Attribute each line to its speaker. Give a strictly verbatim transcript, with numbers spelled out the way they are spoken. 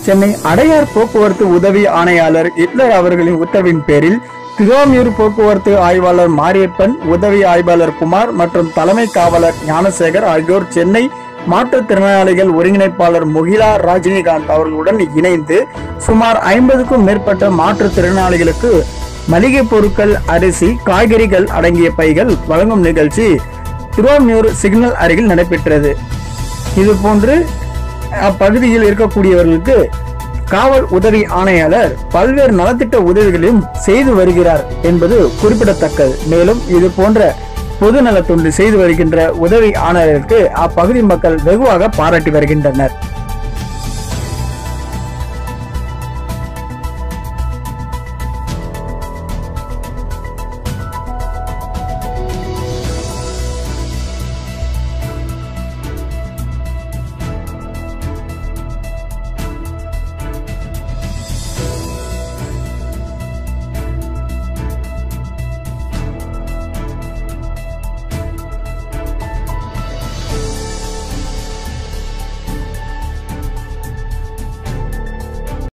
Speaker 1: சென்னை அடையார் போக்குவரத்து உதவி ஆணையாளர் ஹிட்லர் அவர்களின் உத்தரவின் பேரில் திருவாமியூர் போக்குவரத்து ஆய்வாளர் மாரியப்பன், உதவி ஆய்வாளர் குமார் மற்றும் தலைமை காவலர் ஞானசேகர் ஆகியோர் சென்னை மாற்றுத்திறனாளிகள் ஒருங்கிணைப்பாளர் முகிலா ரஜினிகாந்த் அவர்களுடன் இணைந்து சுமார் ஐம்பதுக்கும் மேற்பட்ட மாற்றுத்திறனாளிகளுக்கு மளிகை பொருட்கள், அரிசி, காய்கறிகள் அடங்கிய பைகள் வழங்கும் நிகழ்ச்சி திருவாமியூர் சிக்னல் அருகில் நடைபெற்றது. இது போன்று அப்பகுதியில் இருக்கக்கூடியவர்களுக்கு காவல் உதவி ஆணையாளர் பல்வேறு நலத்திட்ட உதவிகளையும் செய்து வருகிறார் என்பது குறிப்பிடத்தக்கது. மேலும் இது போன்ற பொது நலத்தொண்டு செய்து வருகின்ற உதவி ஆணையருக்கு அப்பகுதி மக்கள் வெகுவாக பாராட்டி வருகின்றனர்.